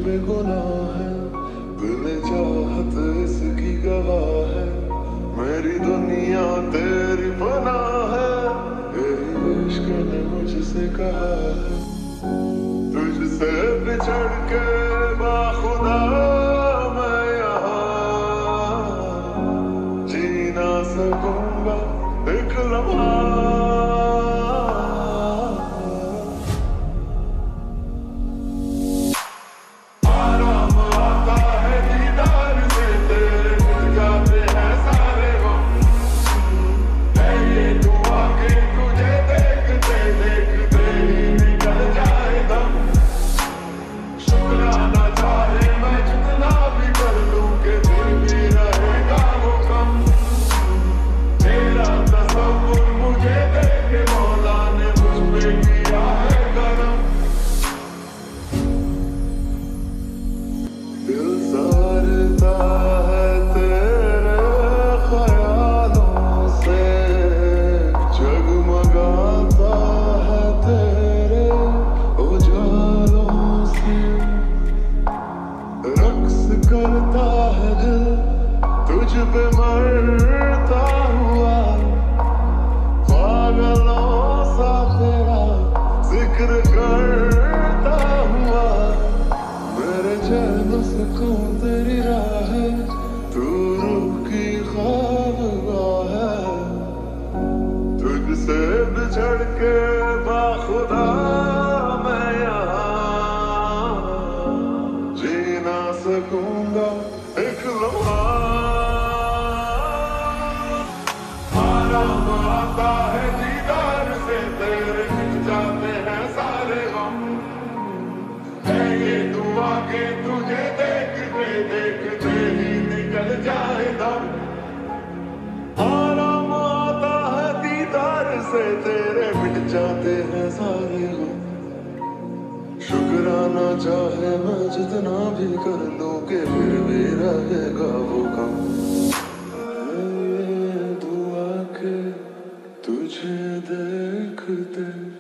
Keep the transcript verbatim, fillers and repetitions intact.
पे गुनाह है, बिन चाहत इसकी गवाह है, मेरी दुनिया तेरी पनाह है, यही इश्क ने मुझसे कहा है। तुझसे बिछड़ के बाखुदा मैं यहाँ जी ना सकूंगा एक लम्हा। आराम आता है दीदार से तेरे, मिट जाते हैं सारे गम। है ये दुआ कि तुझे देखते देखते ही निकल जाए दम। शुक्राना चाहे मैं जितना भी कर लूं कि फिर भी रहेगा वो कम। तेरा तसव्वुर मुझे देके मौला ने मुझ पे किया है करम। दिल सारता है तेरे ख्यालों से, जगमगाता है तेरे उजालों से, रक्स करता है दिल तुझ पे मरता हुआ, पागलों सा तेरा जिक्र करता हुआ। मेरे चैन सुकून तेरी राह है, तू रूह की ख्वाबगाह है। तुझसे बिछड़ के बाखुदा मैं यहाँ जी ना सकूंगा एक लम्हा। आराम आता है दीदार से तेरे, मिट जाते हैं सारे गम। है ये दुआ कि तुझे देखते देखते ही निकल जाए दम। आराम आता है दीदार से तेरे, मिट जाते हैं सारे गम। शुक्राना चाहे मैं जितना भी कर लूं कि फिर भी रहेगा वो कम। है ये दुआ के तुझे देखते